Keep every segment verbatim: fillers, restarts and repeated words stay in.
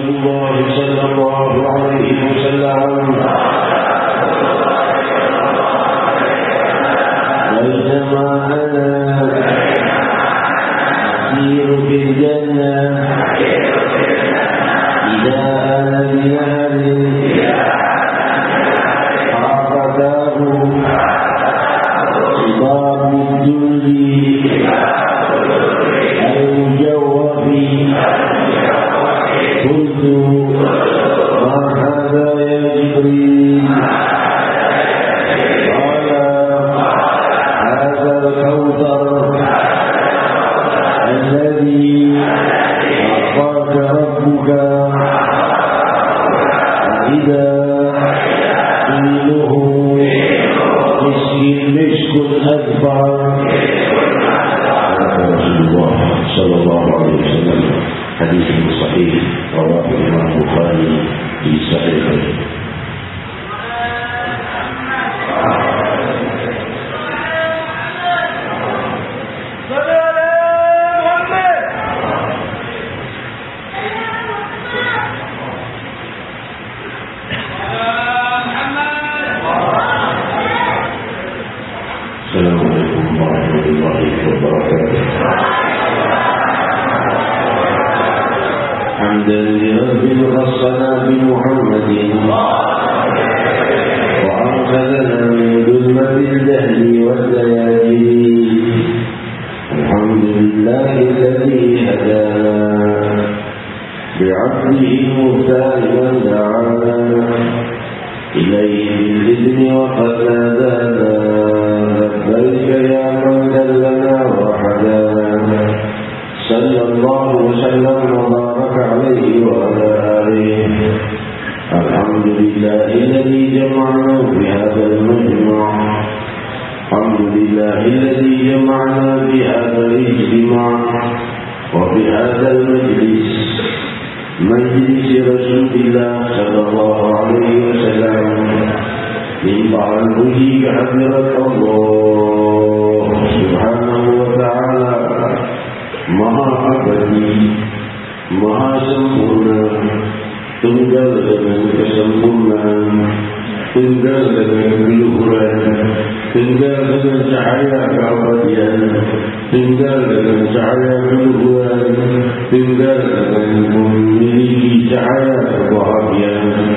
الله صلى الله عليه وسلم والجماعة نسير في الجنة إذا أنا بنهر عقباه خطاب الجند المجوف قلت ما هذا يا جبريل؟ قال هذا الكوثر الذي أعطاك ربك إذا قيله مسك الأكبر. رسول الله صلى الله عليه وسلم حديث صحيح رواه الإمام البخاري في صحيحه. السلام عليكم ورحمة الله وبركاته. حمدا لرب خصنا بمحمد وأنقذنا من ظلمة الجهل والدياجين. الحمد لله الذي هدانا بعبده المختار من دعانا إليه بالإذن وقد نادانا. لبيك يا من دلنا وحدانا. صلى الله وسلم وبارك عليه وعلى آله. الحمد لله الذي جمعنا في هذا المجمع. الحمد لله الذي جمعنا في هذا الاجتماع وفي هذا المجلس، مجلس رسول الله صلى الله عليه وسلم. Limpah puji kehadirat Allah Subhanahu wa ta'ala, Maha Abadi, Maha Sempurna, tunggal dengan kesempurnaan, tunggal dengan keluhuran, tunggal dengan cahaya keabadian, tunggal dengan cahaya keluhuran, tunggal dengan memiliki cahaya kebahagiaan.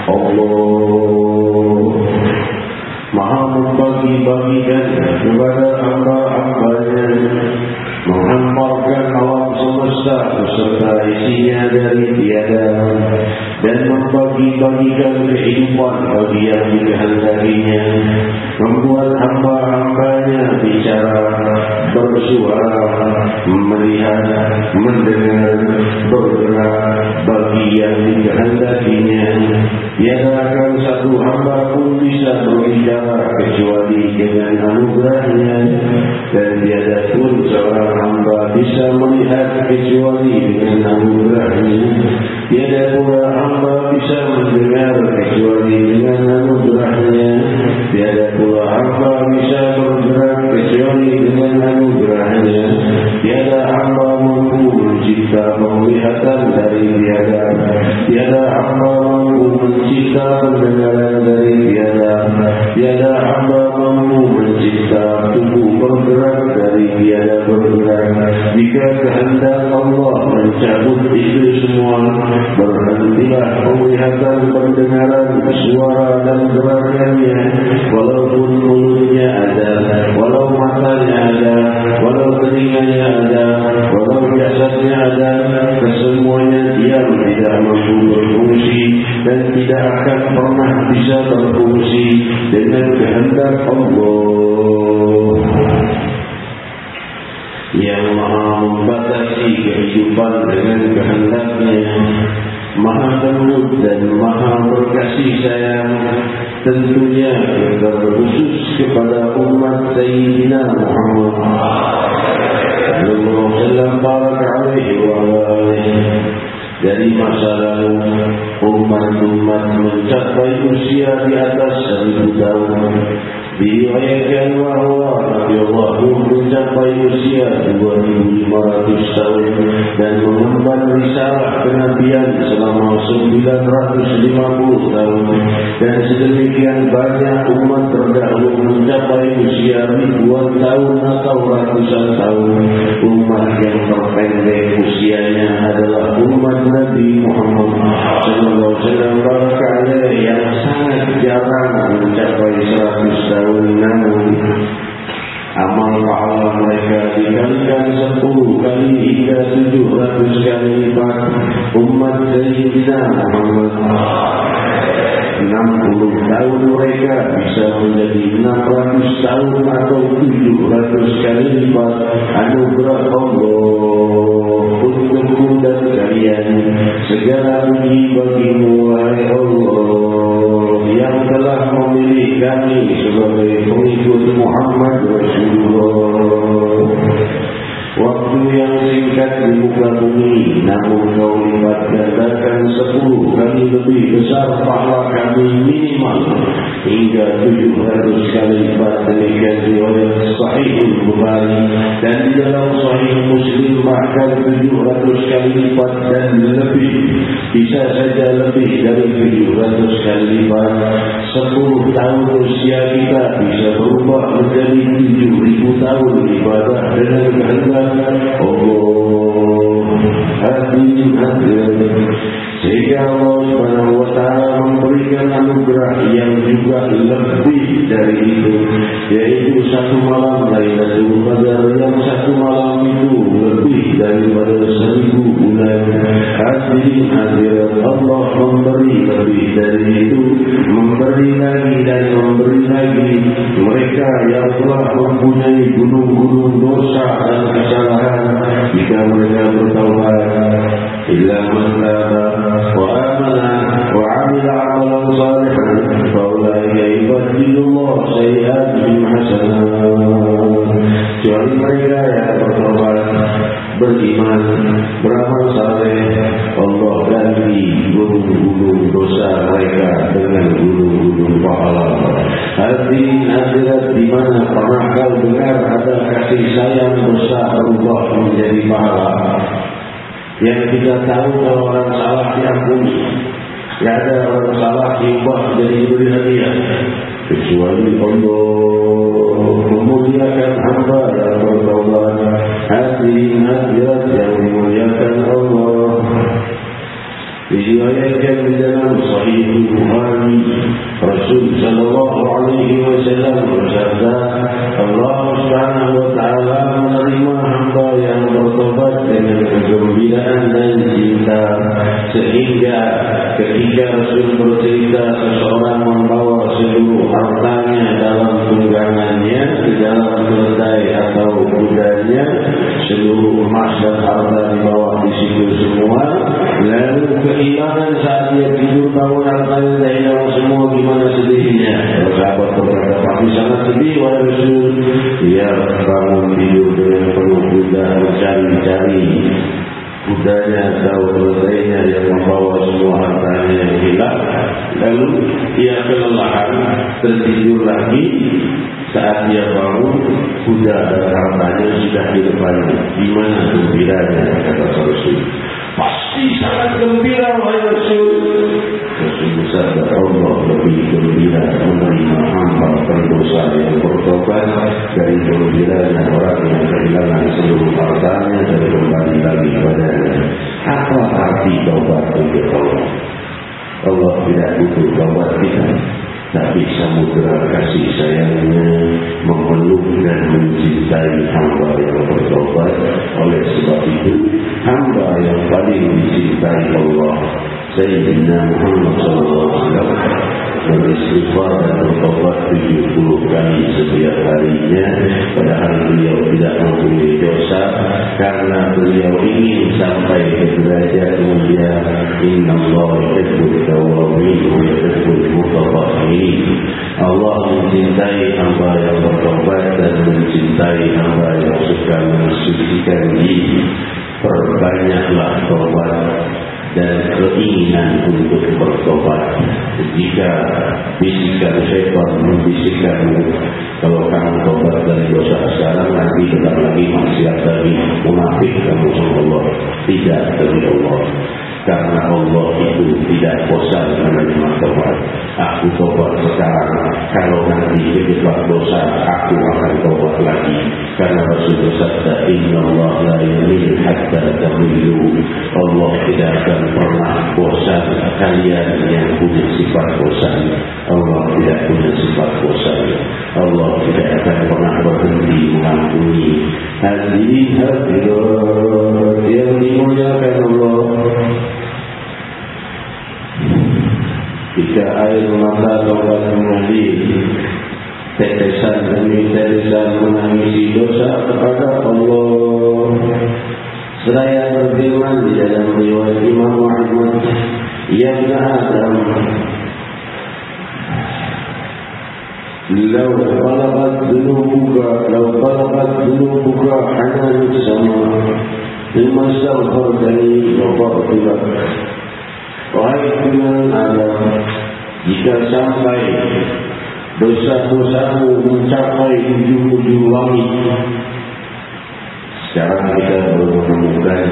Allah Maha membagi-bagikan kepada hamba-hambanya, menghamparkan alam semesta beserta isinya dari tiada, dan membagi-bagikan kehidupan bagi yang dikehendakinya, membuat hamba-hambanya bicara, bersuara, melihat, mendengar, bergerak bagi yang dikehendakinya. Tiada akan satu hamba pun bisa berbicara kecuali dengan anugerahnya, dan tiada pun seorang hamba bisa melihat kecuali dengan anugerahnya. Tiada pula hamba bisa mendengar kecuali dengan anugerahnya. Tiada pula hamba bisa bergerak kecuali dengan anugerahnya. Tiada hamba mampu mencipta penglihatan dari tiada. Tiada hamba mampu mencipta pendengaran dari tiada. Tiada hamba mampu mencipta tubuh bergerak dari tiada bergerak. Jika kehendak Allah mencabut itu semua, berhentilah penglihatan, pendengaran, suara dan gerakannya. Walaupun mulutnya ada, walau matanya ada, walau telinganya ada, walau jasadnya ada, kesemuanya diam, tidak mampu berfungsi dan tidak akan pernah bisa berfungsi dengan kehendak Allah yang maha membatasi kehidupan dengan kehendaknya, maha lembut dan maha berkasih sayang. Tentunya terkhusus kepada umat Sayyidina Muhammad sallallahu alaihi wasallam. Dari masa lalu, umat-umat mencapai usia di atas seribu tahun, Diriwayatkan bahawa Nabi Allah mencapai usia dua ribu lima ratus tahun dan mengemban risalah kenabian selama sembilan ratus lima puluh tahun, dan sedemikian banyak umat terdahulu mencapai usia ribuan tahun atau ratusan tahun. Umat yang terpendek usianya adalah umat Nabi Muhammad sallallahu alaihi wasallam, bahkan yang sangat jarang mencapai seratus tahun. Namun amal pahala mereka dikalikan sepuluh kali hingga tujuh ratus kali lipat. Umat Sayyidina Muhammad enam puluh tahun mereka bisa menjadi enam ratus tahun atau tujuh ratus kali lipat. Anugerah Allah untukku dan kalian. Segala puji bagimu wahai Allah yang telah memilih kami sebagai pengikut Muhammad Rasulullah. Waktu yang singkat di muka bumi, namun kau lipat gandakan sepuluh kali lebih besar pahala kami minimal hingga tujuh ratus kali lipat. Demikian riwayat Sahih Bukhari, dan di dalam Sahih Muslim bahkan tujuh ratus kali lipat dan lebih. Bisa saja lebih dari tujuh ratus kali lipat. Sepuluh tahun usia kita bisa berubah menjadi tujuh ribu tahun ibadah dengan kehendak Allah. Hadirin hadirin, sehingga Allah Subhanahu wa Ta'ala memberikan anugerah yang juga lebih dari itu, yaitu satu malam Lailatul Qadar, yang satu malam itu lebih daripada seribu bulan. Hadirin hadirat, Allah memberi lebih dari itu, memberi lagi dan memberi lagi. Mereka yang telah mempunyai gunung-gunung dosa dan kesalahan, jika mereka bertaubat, illa man taba wa amana wa amila amalan salihan fa ulaika yubadilullah sayyi'atihim hasanat. Kecuali mereka yang bertaubat, beriman, beramal saleh, Allah ganti gunung-gunung dosa mereka dengan gunung-gunung pahala. Hadirin hadirat, di mana pernah kau dengar ada kasih sayang dosa berubah menjadi pahala? Yang kita tahu kalau orang salah diampuni, tidak ada orang salah diubah menjadi diberi hadiah, kecuali Allah memuliakan hamba yang bertaubat. Hadirin hadirat yang dimuliakan Allah, diriwayatkan di dalam Sahih Bukhari, Rasul sallallahu alaihi wasallam bersabda, Allah Subhanahu wa Ta'ala menerima hamba yang bertobat dengan kegembiraan dan cinta, sehingga ketika Rasul bercerita seseorang membawa seluruh hartanya dalam tunggangannya di dalam keledai atau kudanya, seluruh emas dan harta di bawah di situ semua, lalu kehilangan saat dia tidur bangun hartanya dan hilang semua, gimana sedihnya? Sahabat berkata, pasti sangat sedih wahai Rasul. Dia bangun tidur dengan penuh kuda, mencari-cari kudanya atau keledainya yang membawa semua hartanya yang hilang. Lalu dia kelelahan, tertidur lagi. Saat dia bangun, kuda dan hartanya sudah di depannya. Di mana gembiranya, kata Rasul. Pasti sangat gembira wahai Rasul. Rasul bersabda, Allah lebih gembira menerima hamba pendosa yang bertobat dari gembiranya orang yang kehilangan seluruh hartanya dan kembali lagi padanya. Apa arti taubat untuk Allah? Allah tidak butuh taubat kita, tapi samudera kasih sayangnya memeluk dan mencintai hamba yang bertobat. Oleh sebab itu, hamba yang paling dicintai Allah, Sayyidina Muhammad sallallahu alaihi wasallam, beristighfar dan bertobat tujuh puluh kali setiap harinya, padahal beliau tidak mempunyai dosa, karena beliau ingin sampai ke derajat mulia. Inna Allah yuhibbut tawwabin wa yuhibbul mutatahhirin. Allah mencintai hamba yang bertobat dan mencintai hamba yang suka mensucikan diri. Perbanyaklah tobat dan keinginan untuk bertobat. Jika bisikan syaitan membisikkanmu, kalau kamu tobat dari dosa sekarang, nanti tetap lagi maksiat lagi, munafik kamu sama Allah. Tidak demi Allah, karena Allah itu tidak bosan menerima tobat. Aku tobat sekarang, kalau nanti kejebak dosa, aku akan tobat lagi. Karena Rasul bersabda, Inna Allah la yamil hatta tamillu. Allah tidak akan pernah bosan kalian yang punya sifat bosan. Allah tidak punya sifat bosan. Allah tidak akan pernah berhenti mengampuni. Hadirin hadirat yang dimuliakan Allah, jika air mata tobat mengalir, tetesan demi tetesan menangisi dosa kepada Allah. Seraya berfirman di dalam riwayat Imam Ahmad, Ya ibn Adam, Lau balagat dunubuka Lau balagat dunubuka Hanan sama Lima sa'ufartani Wafa'atulah. Wahai Tuhan Adam, jika sampai dosa-dosamu mencapai ujung-ujung langit. Sekarang kita baru menemukan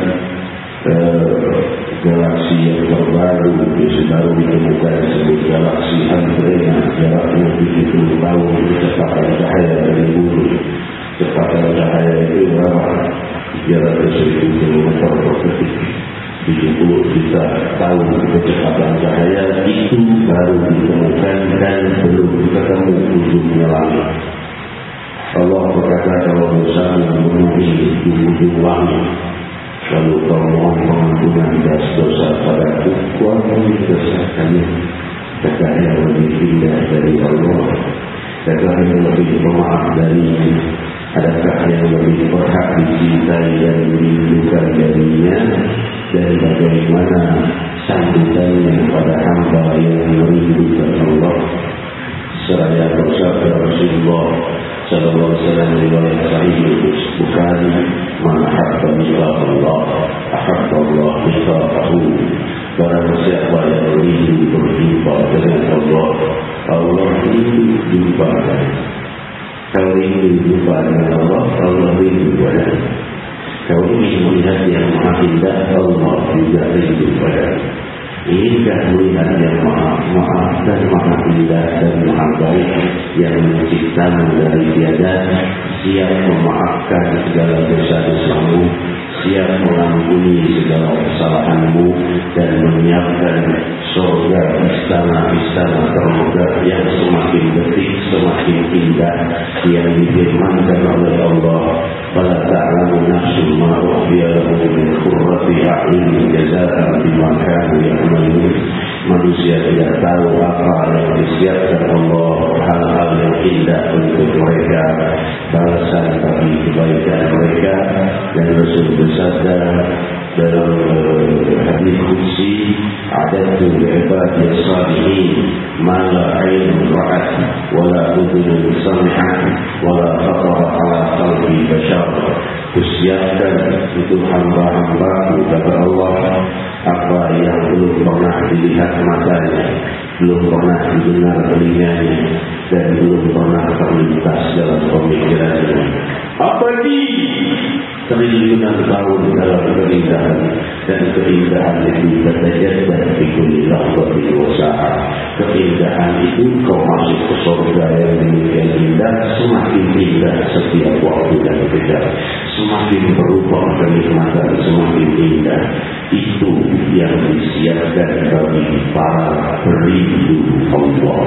uh, galaksi yang terbaru, baru ditemukan sebuah galaksi Andromeda, jaraknya tujuh puluh tahun kecepatan cahaya dari bumi. Kecepatan cahaya itu berapa? tiga ratus ribu kilometer per detik. tujuh puluh juta tahun kecepatan cahaya itu baru ditemukan dan belum ketemu ujungnya langit. Allah berkata, kalau dosa memenuhi ujung-ujung langit, lalu kau mohon pengampunan das dosa padaku, Tuhan mengisahkannya. Kata yang lebih indah dari Allah, kata yang lebih pemaaf darinya. Adakah yang lebih berhak dicintai dan dirindukan darinya? Dan bagaimana sambutannya pada hamba yang merindukan Allah? Seraya bersabda Rasulullah sallallahu alaihi wasallam riwayat Sahih Bukhari, Man ahabba liqa Allah ahabba Allah liqa'ahu. Barang siapa yang rindu berjumpa dengan Allah, Allah rindu jumpa dengan. Kalau rindu jumpa dengan Allah, Allah rindu padanya. Kalau ingin melihat yang maha indah, Allah juga rindu padanya. Inikah melihat yang maha maaf dan maha indah dan maha baik, yang menciptamu dari tiada, siap memaafkan segala dosa-dosamu, siap mengampuni segala kesalahanmu, dan menyiapkan surga istana-istana termegah yang semakin detik semakin indah, yang difirmankan oleh Allah, Fala ta'lamu nafsun ma ukhfiya lahum min qurrati a'yunin jazaa'an bima kanu ya'malun. Manusia tidak tahu apa yang disiapkan Allah, hal-hal yang indah untuk mereka, balasan bagi kebaikan mereka. Dan Rasul bersabda dalam hadis qudsi, adatu li'ibadi as-salihin ma la 'ainun ra'at wa la udhunun sami'at wa la khatara 'ala qalbi bashar. Kusiapkan untuk hamba-hambaku, kata Allah, apa yang belum pernah dilihat matanya, belum pernah didengar telinganya, dan belum pernah terlintas dalam pemikirannya. Apa di triliunan tahun dalam keindahan, dan keindahan itu terjadi di kulli lahzatin wa sa'ah. Keindahan itu kau masuk ke surga yang demikian indah, semakin indah setiap waktu dan kejap, semakin berubah kenikmatan, semakin indah. Itu yang disiapkan bagi para perindu Allah.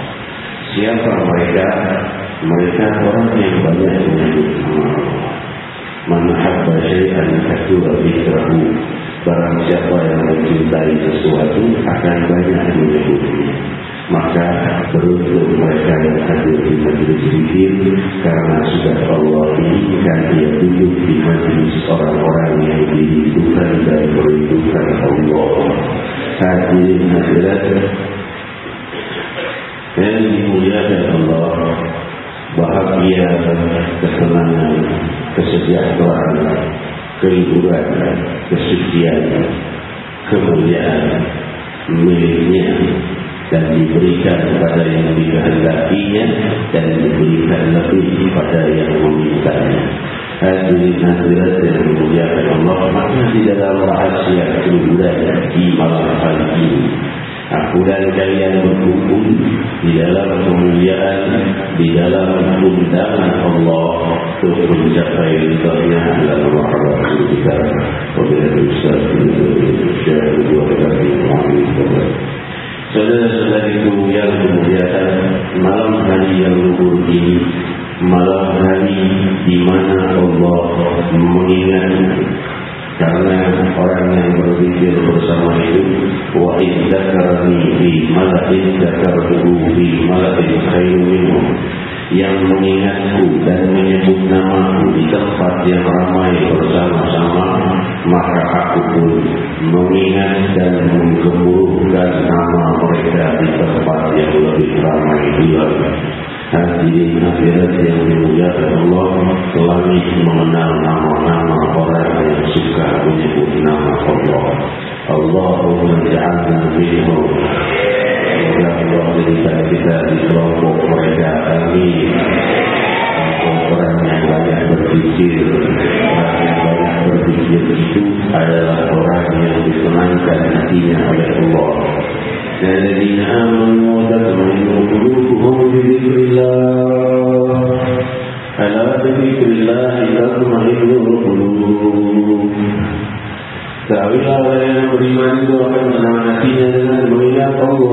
Siapa mereka? Mereka orang yang banyak menyebut nama Allah. Man ahabba syai'an katsura dzikrahu. Barang siapa yang mencintai sesuatu akan banyak menyebutnya. Maka beruntung mereka yang hadir di majlis zikir, karena sudah Allah inginkan dia duduk di majlis orang-orang yang dirindukan dan merindukan Allah. Hadirin hadirat yang dimuliakan Allah, bahagia, kesenangan, kesejahteraan, kehidupan, kesucian kemuliaan miliknya dan diberikan kepada yang dikehendakinya dan diberikan lebih kepada yang memintanya. Hadirin hadirat yang dimuliakan Allah, maka di dalam rahasia kemuliaan di malam hari ini aku dan kalian berkumpul di dalam kemuliaan, di dalam undangan Allah untuk mencapai ridha-Nya dalam rahmat kita. Wabillahi taufiq. Saudara-saudariku yang dimuliakan, malam hari yang luhur ini, malam hari di mana Allah mengingat, karena orang yang berzikir bersama itu, wa in dzakarani fi malakin dzakartuhu fi malakin khairin minhum, yang mengingatku dan menyebut namaku di tempat yang ramai bersama-sama, maka aku pun mengingat dan menggemuruhkan nama mereka di tempat yang lebih ramai pula. Hadirin hadirat yang dimuliakan Allah, langit mengenal nama-nama orang yang suka menyebut nama Allah. Allahumma ja'alna minhum. Semoga Allah jadikan kita di kelompok mereka. Amin. Orang yang banyak berpikir, orang yang banyak berpikir itu adalah orang yang disenangkan hatinya oleh Allah. الذين آمنوا وتطمئن قلوبهم بذكر الله ألا بذكر الله تطمئن القلوب. Ketahuilah orang yang beriman itu akan senang hatinya dengan mengingat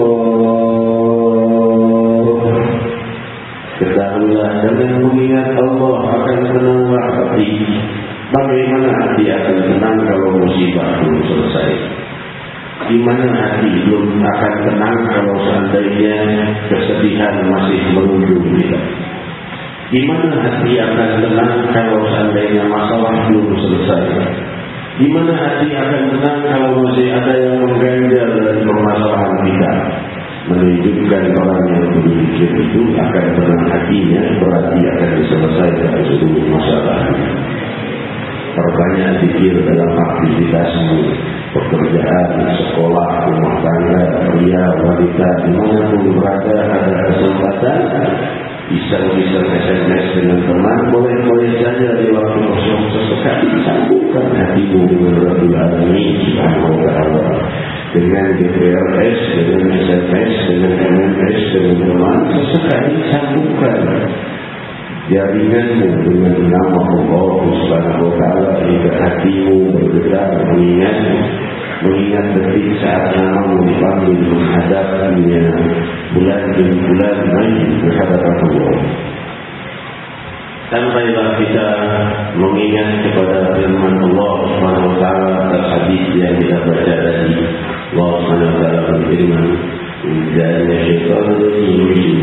Allah. Ketahuilah dengan mengingat Allah akan senanglah hati. Bagaimana hati akan senang kalau musibah belum selesai? Di mana hati belum akan tenang kalau seandainya kesedihan masih menunggu kita? Di mana hati akan tenang kalau seandainya masalah belum selesai? Di mana hati akan tenang kalau masih ada yang mengganjal dari permasalahan kita? Menunjukkan orang yang berpikir itu akan tenang hatinya, berarti akan diselesaikan seluruh masalah. Perbanyak pikir dalam aktivitasmu, pekerjaan, sekolah, rumah tangga, pria, wanita, dimanapun berada, ada kesempatan iseng-iseng S M S dengan teman, boleh-boleh saja di waktu kosong sesekali sambungkan hatimu dengan Rabbul Alamin Subhanahu wa Ta'ala, dengan G P R S, dengan S M S, dengan M M S, dengan teman, sesekali sambungkan jaringanmu dengan nama Allah Subhanahu wa Ta'ala hingga hatimu bergetar mengingat mengingat detik saat namamu dipanggil menghadapinya bulan demi bulan main berhadapan Allah. Sampailah kita mengingat kepada firman Allah Subhanahu wa Ta'ala atas hadis yang kita baca tadi. Allah Subhanahu wa Ta'ala berfirman, "Dari syaitan rajim,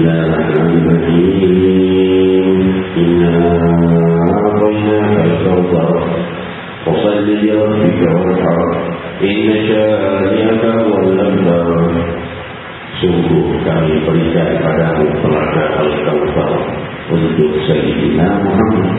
bismillahirrahmanirrahim. Inna a'tainaka al-kautsar, fasholli li rabbika wanhar, inna syani'aka huwal abtar." Sungguh kami berikan padamu telaga al-kautsar untuk Sayyidina Muhammad.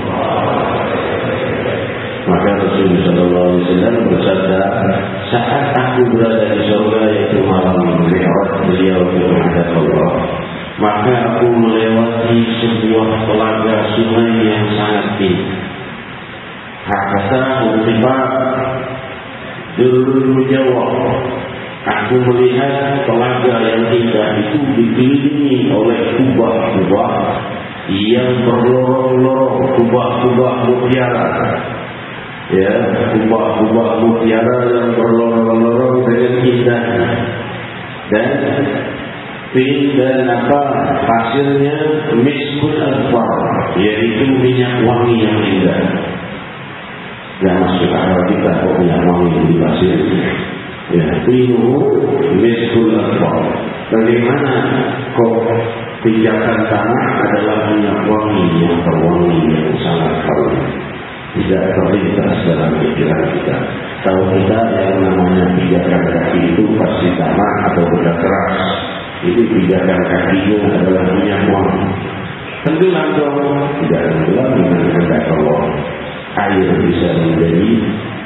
Maka Rasulullah sallallahu alaihi wasallam bersabda, saat aku berada di surga, yaitu malam Mi'raj beliau menghadap Allah, maka aku melewati sebuah telaga sungai yang sangat tinggi. Hakata mengkibat derul menjawab. Aku melihat telaga yang indah itu dikelilingi oleh kubah-kubah yang berlorong-lorong, kubah-kubah mutiara. Ya, kubah-kubah mutiara yang berlorong-lorong dengan indah. Dan pin dan apa hasilnya miskul azfar, yaitu minyak wangi yang indah. Yang masuk akal kita kok minyak wangi di pasir. Ya, pinu miskul azfar. Bagaimana kok pijakan tanah adalah minyak wangi yang berwangi yang sangat harum? Tidak terlintas dalam pikiran kita. Tahu kita yang namanya pijakan kaki itu pasti tanah atau benda keras. Itu pijakan kakinya adalah minyak wangi. Tenggelam dong, tidak tenggelam dengan kehendak Allah. Air bisa menjadi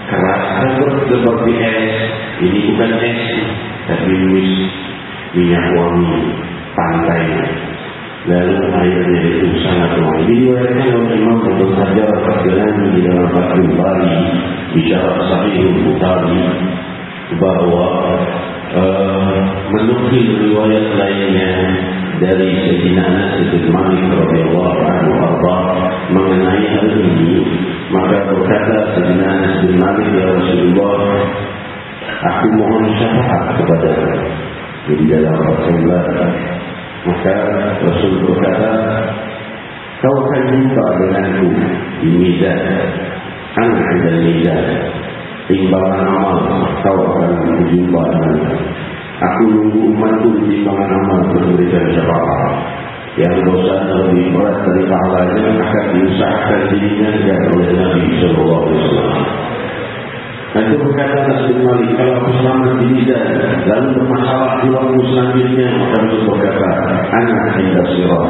keras seperti es. Ini bukan es, tapi minyak wangi pantai. Lalu airnya itu sangat wangi. Diriwayatkan oleh Imam Ibnu Hajar Al-Asqalani di dalam Fathul Bari di Syarah Sahih Bukhari bahwa uh, menukil riwayat lainnya dari Sayyidina Anas bin Malik radhiyallahu anhu mengenai hal ini, maka berkata Sayyidina Anas bin Malik, ya Rasulullah, aku mohon syafaat kepada di dalam Rasulullah. Maka Rasul berkata, kau akan jumpa denganku di mizan, anak dan mizan, timbangan amal, kau akan berjumpa denganku. Aku nunggu umatku di timbangan amal memberikan syafaat. Yang dosa lebih berat dari pahalanya akan diusahakan diingatkan oleh Nabi Sallallahu Alaihi Wasallam. Nanti berkata Anas bin Malik, kalau aku selamat di mizan, lalu bermasalah di waktu selanjutnya, maka Rasul berkata, anak inda sirat,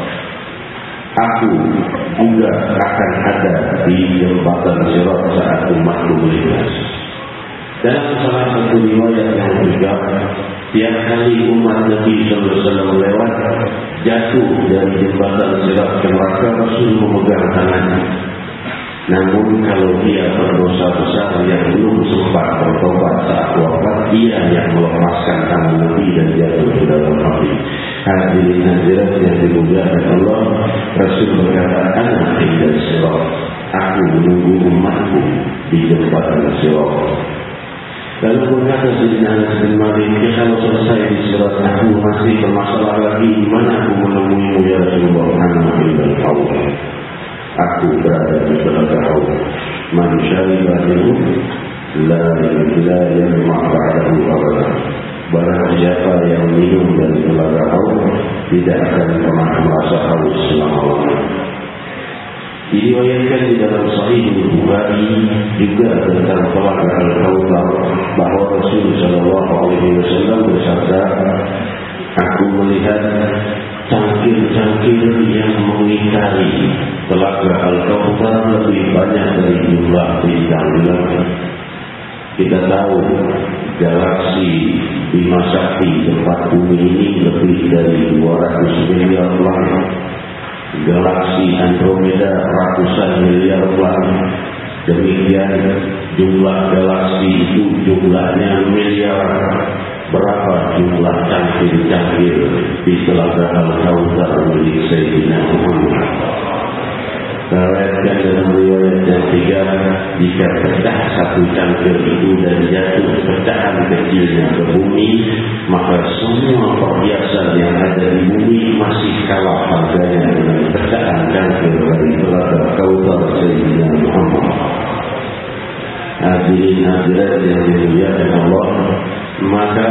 aku juga akan ada di jembatan sirat saat umatku melintas. Dalam salah satu riwayat yang juga, tiap kali umat Nabi Sallallahu Alaihi Wasallam lewat jatuh dari jembatan sirat ke neraka, Rasul memegang tangannya. Namun kalau dia berdosa besar yang belum sempat bertobat saat wafat, dia yang melepaskan tangan Nabi dan jatuh ke dalam api. Hadirin hadirat yang dimuliakan Allah, Rasul berkata, anak inda sirat, aku menunggu umatku di jembatan sirat. Lalu berkata Sayyidina Anas bin Malik, kalau selesai di sirat aku masih bermasalah lagi, di mana aku menemuimu ya Rasulullah? Anak inda Allah, aku berada di telaga Haud. Man syariba minhu la yadma ba'dahu abada. Barang siapa yang minum dari telaga Haud tidak akan pernah merasa haus selama-lamanya. Diriwayatkan di dalam Sahih Bukhari juga tentang telaga Al-Kautsar bahwa Rasul sallallahu alaihi wasallam bersabda, aku melihat cangkir-cangkir yang mengitari telaga Al-Kautsar lebih banyak dari jumlah bintang bulan. Kita tahu galaksi Bima Sakti tempat bumi ini lebih dari dua ratus miliar planet. Galaksi Andromeda ratusan miliar planet. Demikian jumlah galaksi itu jumlahnya miliar. Berapa jumlah cangkir-cangkir di telaga Al-Kautsar milik Sayyidina Muhammad? Riwayatkan dalam riwayat yang tiga, jika pecah satu cangkir itu dan jatuh pecahan kecilnya ke bumi, maka semua perhiasan yang ada di bumi masih kalah harganya dengan pecahan cangkir dari telaga Kautsar Sayyidina Muhammad. Hadirin hadirat yang dimuliakan Allah, maka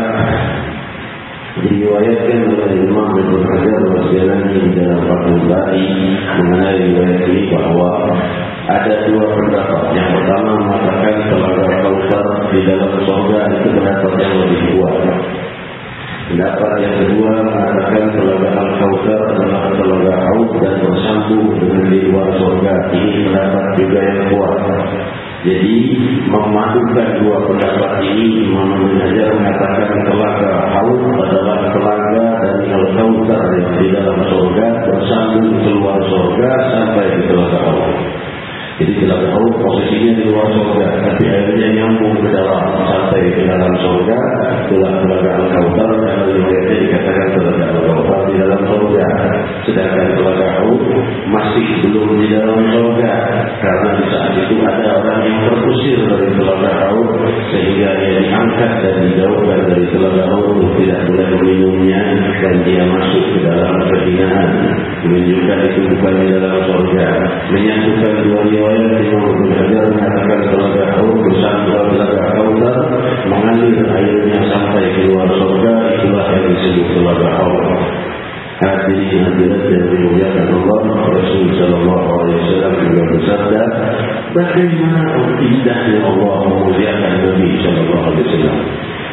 diriwayatkan oleh Imam Ibnu Hajar Al-Asqalani di dalam Fathul Bari mengenai riwayat ini bahwa ada dua pendapat. Yang pertama mengatakan telaga Kautsar di dalam surga itu pendapat yang lebih kuat. Pendapat yang kedua mengatakan telaga Al-Kautsar adalah telaga Haud dan bersambung dengan di luar surga. Ini pendapat juga yang kuat. Jadi memadukan dua pendapat ini, Imam Ibnu Hajar mengatakan telaga Haud adalah telaga dari Al-Kautsar yang di dalam surga bersambung keluar surga sampai di telaga Haud. Jadi telaga Haud posisinya di luar surga, tapi airnya nyambung ke dalam sampai ke dalam surga. Itulah telaga Al-Kautsar, dan riwayatnya dikatakan telaga Al-Kautsar di dalam surga. Sedangkan telaga Haud masih belum di dalam surga, karena di saat itu ada orang yang terusir dari telaga Haud sehingga dia diangkat dan dijauhkan dari telaga Haud, tidak boleh meminumnya dan dia masuk ke dalam kehinaan, menunjukkan itu bukan di dalam surga. Menyatukan dua riwayat, Imam Ibnu Hajar mengatakan telaga Haud bersama telaga Kautsar mengalir airnya sampai keluar surga, itulah yang disebut telaga Haud. Hadirin hadirat yang dimuliakan Allah, Rasul sallallahu alaihi wasallam juga bersabda, bagaimana indahnya Allah memuliakan Nabi sallallahu alaihi wasallam.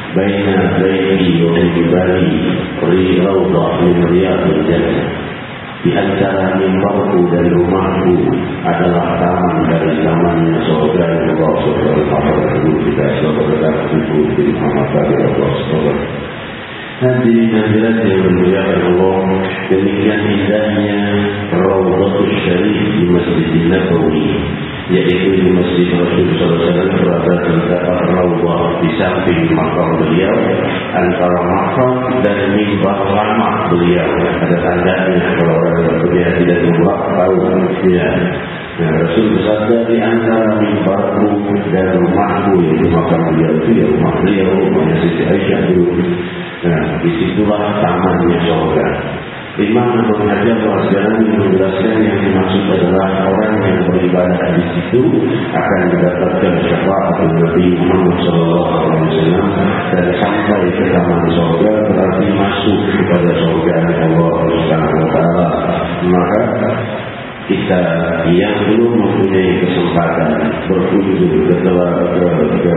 Baina baiti wa jibali ri rawdah min riyadil jannah. Di antara mimbarku dan rumahku adalah taman dari tamannya surga yang Allah subhanahu wa ta'ala kita saudara ibu bin Muhammad Allah subhanahu. Hadirin hadirat yang dimuliakan Allah, demikian indahnya Raudhatul Syarif di Masjid Nabawi, yaitu di Masjid Rasulullah sallallahu alaihi wasallam berada terdapat raudhah di samping makam beliau, antara makam dan mimbar lama beliau. Ada tandanya kalau orang yang beliau tidak membuat tahu ya. Nah, Rasul bersabda, di antara mimbarku dan rumahku, yaitu makam beliau itu ya rumah beliau, rumahnya Siti Aisyah dulu. Nah, disitulah tamannya surga. Imam Ibnu Hajar al-Asqalani menjelaskan yang dimaksud adalah orang yang beribadah di situ akan mendapatkan syafaat Nabi Muhammad shallallahu alaihi wasallam dan sampai ke taman surga, berarti masuk kepada surga Allah Subhanahu wa taala. Maka kita yang belum mempunyai kesempatan berkunjung ke ke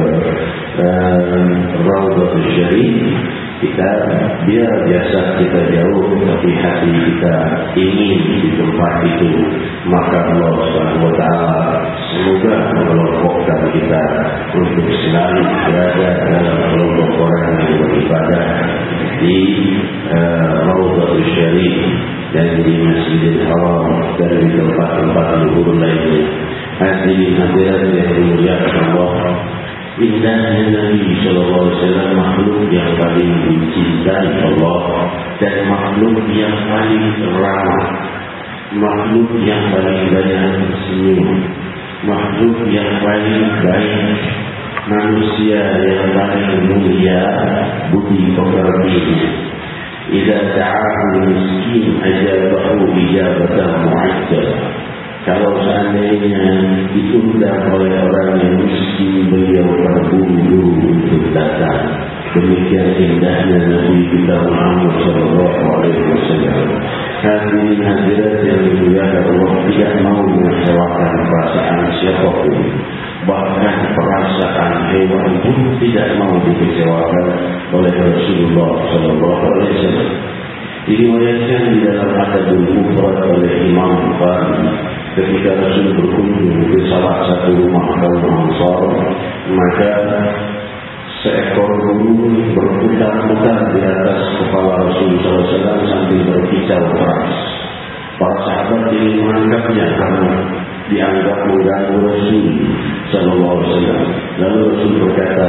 Raudhatul Syarif, kita biar biasa kita jauh, tapi hati kita ingin di tempat itu, maka Allah subhanahu wa ta'ala semoga mengelompokkan kita untuk selalu berada dalam kelompok orang yang beribadah di uh, Raudhatul Syarif dan di Masjidil Haram dan di tempat-tempat luhur lainnya. Hadirin hadirat yang dimuliakan Allah, indahnya Nabi sallallahu alaihi wasallam makhluk yang paling dicintai Allah dan makhluk yang paling ramah, makhluk yang paling banyak tersenyum, makhluk yang paling baik, manusia yang paling mulia budi pekertinya. Idza ta'ahu miskin ajabahu ijabatan mu'ajjalah. Kalau seandainya diundang oleh orang yang miskin, beliau terburu-buru untuk datang. Demikian indahnya Nabi kita Muhammad sallallahu alaihi wasallam. Hadirin hadirat yang dimuliakan Allah, tidak mau mengecewakan perasaan siapapun, bahkan perasaan hewan pun tidak mau dikecewakan oleh Rasulullah sallallahu alaihi wasallam. Diriwayatkan di dalam Adabul Mufrad oleh Imam Bukhari, ketika Rasul berkunjung ke salah satu rumah kaum Ansar, maka seekor burung berputar-putar di atas kepala Rasul sallallahu alaihi wasallam sambil berkicau keras. Para sahabat ini menangkapnya karena dianggap mengganggu Rasul sallallahu alaihi wasallam. Lalu Rasul berkata,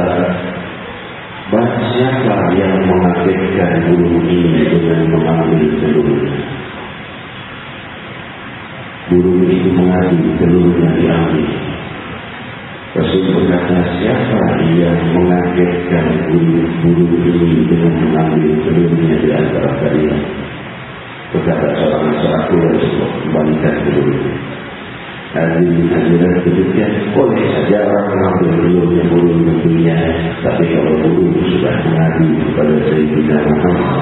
siapa yang mengaktifkan burung ini dengan mengambil telurnya? Burung itu mengambil telurnya diambil. Rasul berkata, siapa yang mengaktifkan burung ini dengan mengambil telurnya di antara kalian? Berkata seorang sahabat, Rasul kembalikan telurnya. Hadirin hadirat demikian, boleh saja orang mengambil telurnya burung tentunya, tapi kalau burung sudah mengadu kepada Sayyidina Muhammad,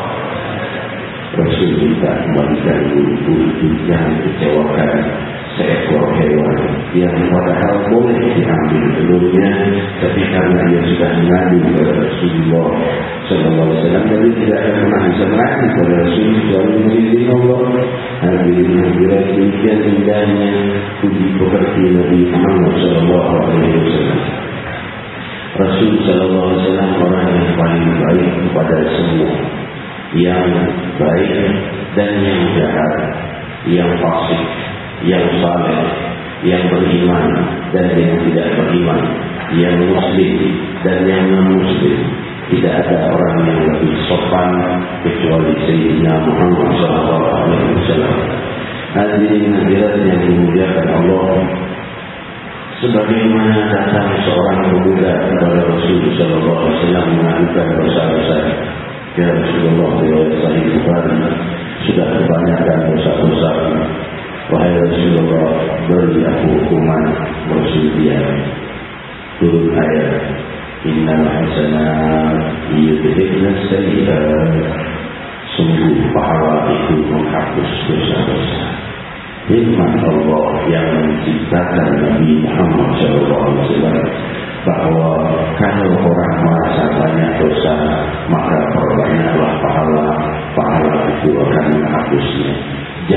Rasul minta kembalikan burung itu, jangan kecewakan seekor hewan yang padahal boleh diambil telurnya, tapi karena dia sudah mengadu kepada Rasulullah sallallahu alaihi wasallam, jadi tidak akan pernah bisa mengadu kepada Rasul kecuali mengizinkan Allah. Hadirin hadirat demikian indahnya puji pekerti Nabi Muhammad sallallahu alaihi wasallam. Rasul sallallahu alaihi wasallam orang yang paling baik kepada semua, yang baik dan yang jahat, yang fasik, yang saleh, yang beriman dan yang tidak beriman, yang muslim dan yang non-muslim. Tidak ada orang yang lebih sopan kecuali Sayyidina Muhammad sallallahu alaihi wasallam. Hadirin hadirat yang dimuliakan Allah, sebagaimana datang seorang pemuda kepada Rasulullah sallallahu alaihi wasallam mengadukan dosa-dosa. Ya Rasulullah, riwayat Sahih Bukhari, sudah kebanyakan dosa-dosa. Wahai Rasulullah, beri aku hukuman. Rasul diam. Turun ayat, innal hasanat yudhibna sayyi'at. Sungguh pahala itu menghapus dosa-dosa. Firman Allah yang menciptakan Nabi Muhammad sallallahu alaihi wasallam bahwa kalau orang merasa banyak dosa, maka perbanyaklah pahala, pahala itu akan menghapusnya.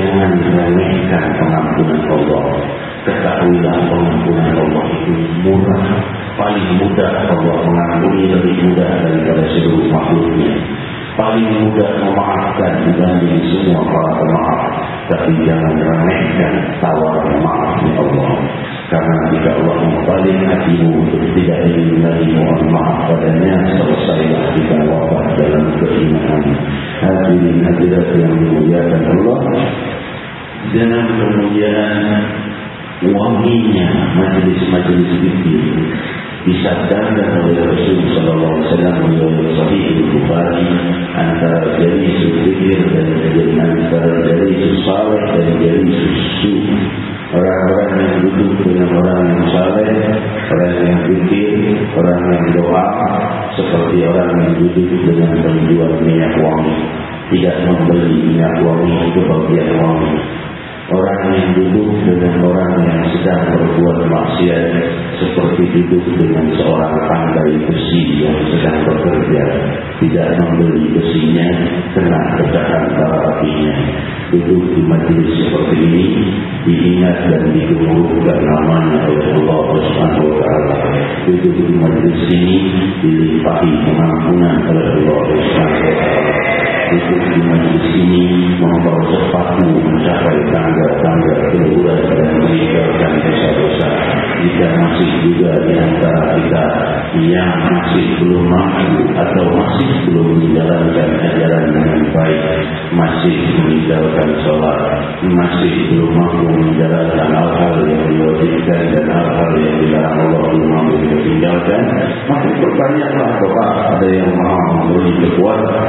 pengampunan Allah. Ketahuilah pengampunan Allah itu murah, paling mudah Allah mengampuni, lebih mudah daripada seluruh makhluknya. Paling mudah memaafkan dibanding semua para pemaaf. Tapi jangan remehkan tawaran maafnya Allah. Karena jika Allah membalik hatimu untuk tidak ingin lagi mohon maaf padanya, selesailah kita wafat dalam keimanan. Hadirin hadirat yang dimuliakan Allah, dalam kemuliaan wanginya majlis-majlis zikir disabdakan oleh Rasul sallallahu alaihi wasallam dalam Sahih Bukhari, antara jari zikir dan jari antara jari saleh dan jari susu. Orang-orang yang duduk dengan orang yang saleh, orang yang zikir, orang yang doa, seperti orang yang duduk dengan penjual minyak wangi, tidak membeli minyak wangi itu bagian wangi. Orang yang duduk dengan orang yang sedang berbuat maksiat seperti duduk dengan seorang pandai besi yang sedang bekerja, tidak membeli besinya, kena pecahan bara apinya. Duduk di majlis seperti ini diingat dan digemuruhkan namanya oleh Allah Subhanahu wa taala. Duduk di majlis ini dilimpahi pengampunan oleh Allah Subhanahu wa taala. Duduk di majlis ini membawa sepatu mencapai tangga-tangga keluhuran dan meninggalkan dosa-dosa. Jika masih juga di antara kita yang masih belum mampu atau masih belum menjalankan ajaran dengan baik, masih meninggalkan sholat, masih belum mampu menjalankan hal-hal yang diwajibkan dan hal-hal yang dilarang Allah belum mampu ditinggalkan, maka berbanyaklah doa. Ada yang maha memberi kekuatan.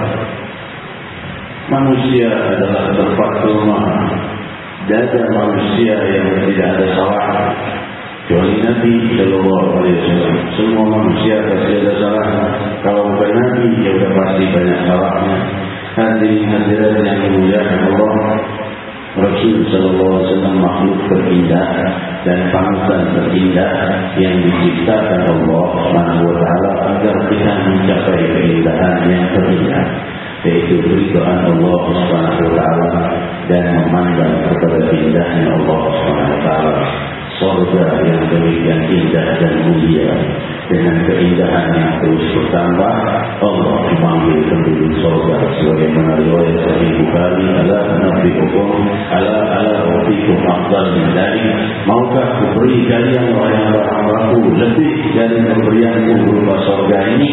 Manusia adalah tempat rumah dada manusia yang tidak ada salah. Kecuali Nabi Sallallahu Alaihi Wasallam, semua manusia pasti ada salah. Kalau bukan Nabi, dia sudah pasti banyak salahnya. Hadirin hadirat yang dimuliakan Allah, Rasul Sallallahu Alaihi Wasallam makhluk terindah dan panutan terindah yang diciptakan Allah Subhanahu Wa Taala agar kita mencapai keindahan yang terindah, yaitu keridhaan Allah Subhanahu Wa Taala dan memandang kepada indahnya Allah Subhanahu Wa Taala. Surga yang demikian indah dan mulia, dengan keindahan yang terus bertambah, Allah memanggil penduduk surga sebagaimana riwayat Sahih Bukhari, ala nabiukum ala ala ufikum afdal min dzalik, maukah kuberi kalian orang beramalku lebih dari pemberianku berupa surga ini?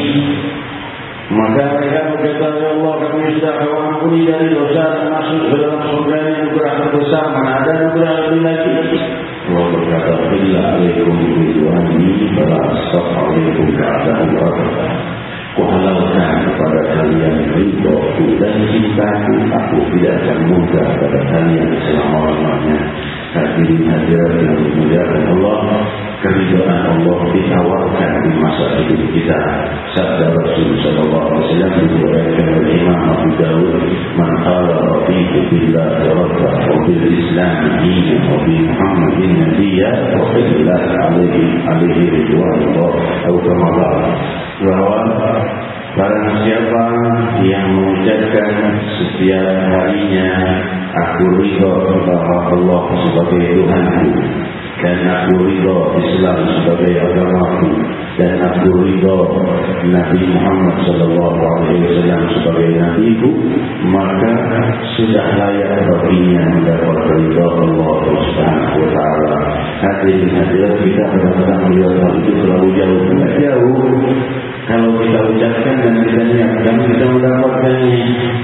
Maka mereka berkata, ya Allah, kami sudah kau ampuni dari dosa dan masuk ke dalam surga yang berapa besar, mana ada yang lebih lagi. Allah berkata, bila alaikum ridwani fala astagfirukum ka'adahu abada. Kuhalalkan kepada kalian ridhoku dan cintaku, aku tidak akan mudah pada kalian selama-lamanya. Hadirin hadirat yang dimuliakan Allah, keridhaan Allah ditawarkan di masa hidup kita. Sabda Rasul sallallahu alaihi wasallam diriwayatkan oleh Imam Abu Dawud, "Man qala raditu billahi rabban wa bil Islam dinan wa bi Muhammadin nabiyyan wa billah alaihi alaihi ridwanullah." Atau kama bahwa barang siapa yang mengucapkan setiap harinya, aku ridha kepada Allah sebagai Tuhanku, dan aku ridha Islam sebagai agamaku, dan aku ridha Nabi Muhammad sallallahu alaihi wasallam sebagai nabiku, maka sudah layak baginya mendapat ridha Allah Subhanahu wa taala. Hadirin hadirat, kita benar-benar melihat hal itu terlalu jauh, tidak jauh. Kalau kita ucapkan dan kita niatkan, kita mendapatkannya.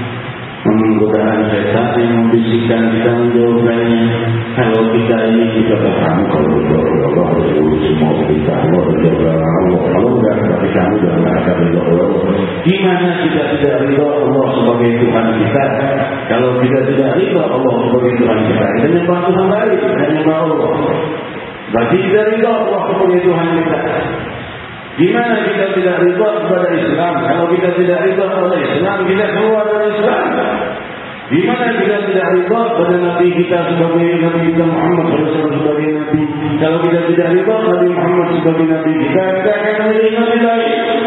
Godaan setan yang membisikkan kita menjauhkannya. Kalau kita ini kita kamu kalau berdoa Allah harus semua kita Allah berdoa Allah. Kalau enggak, tapi kamu jangan akan berdoa Allah. Gimana kita tidak ridha Allah sebagai Tuhan kita? Kalau kita tidak ridha Allah sebagai Tuhan kita, kita nyembah Tuhan lain, kita nyembah Allah. Berarti kita ridha Allah sebagai Tuhan kita. Gimana kita tidak ridha kepada Islam? Kalau kita tidak ridha kepada Islam, kita keluar dari Islam. Gimana kita tidak ridha kepada Nabi kita sebagai Nabi kita Muhammad shallallahu alaihi wasallam sebagai Nabi? Kalau kita tidak ridha Nabi Muhammad sebagai Nabi kita, kita akan memilih Nabi lain.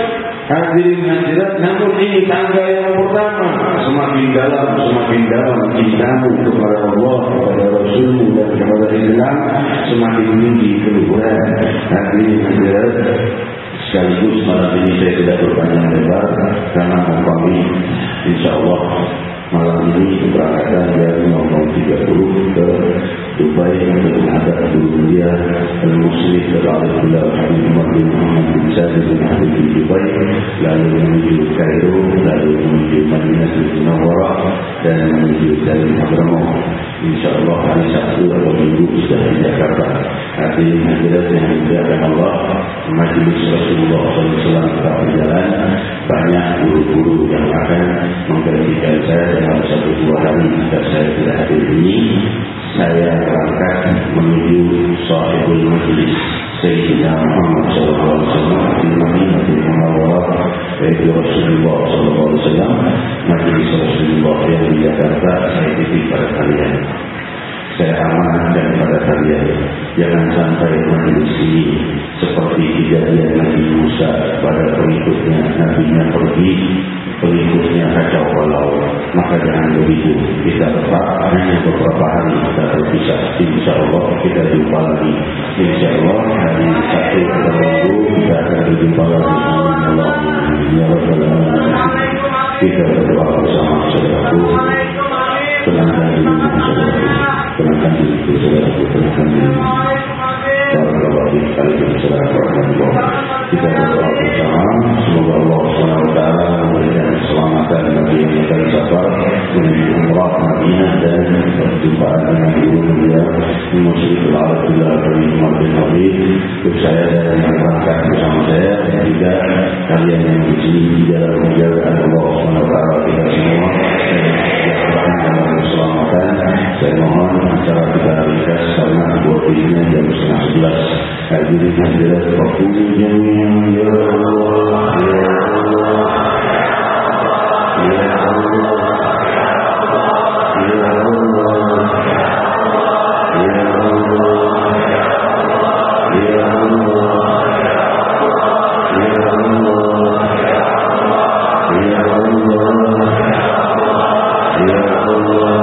Hadirin hadirat, namun ini tangga yang pertama. Semakin dalam, semakin dalam cintamu kepada Allah, kepada Rasul dan kepada Islam, semakin tinggi keluhuran. Hadirin hadirat, sekaligus malam ini saya tidak berpanjang lebar karena kami insyaAllah malam ini keberangkatan dari nol tiga puluh ke Dubai untuk menghadap dunia al-Muslim Al-Alhamdulillah Habib Muhammad bin Sa'id bin Habib di Dubai, lalu menuju Kairo, lalu menuju Madinah Munawwarah dan menuju dari Hadramaut. InsyaAllah hari Sabtu atau Minggu sudah di Jakarta. Hadirin hadirat yang dimuliakan Allah, Majelis Rasulullah shallallahu alaihi wasallam tetap berjalan. Banyak guru-guru yang akan menggantikan saya dalam satu dua hari jika saya tidak hadir ini. Saya berangkat menuju Sahibul Majlis Sayyidina Muhammad shallallahu alaihi wasallam di Madinah Munawwarah, yaitu Rasulullah shallallahu alaihi wasallam. Majelis Rasulullah yang di Jakarta saya titip pada kalian. Saya amanahkan pada kalian, jangan sampai majelis ini seperti kejadian Nabi Musa pada pengikutnya. Nabinya pergi, pengikutnya kacau balau. Maka jangan begitu. Kita tetap hanya beberapa hari kita terpisah. InsyaAllah kita jumpa lagi. InsyaAllah hari Sabtu atau Minggu kita akan berjumpa lagi. Ya Rabbal Alamin. Kita berdoa bersama saudaraku. Tenangkan diri saudaraku. Tenangkan diri saudaraku. Tenangkan diri. Barakallahu fiik kalian saudara-saudara. Kita berdoa bersama semoga Allah subhanahu wa taala memberikan keselamatan bagi yang akan safar menuju umrah Madinah dan perjumpaan dengan guru mulia Muslim Al-Alhamdulillah Habib Muhammad Habib, untuk saya dan yang berangkat bersama saya dan juga kalian yang di sini di dalam menjaga Allah subhanahu wa taala kita semua dan dalam keselamatan. Saya mohon acara kita ringkas karena dua pilihnya jam setengah sebelas. Hadirin hadirat waktu yang ya Allah, ya Allah, ya Allah, ya Allah, ya Allah, ya Allah, ya Allah, ya Allah, ya Allah.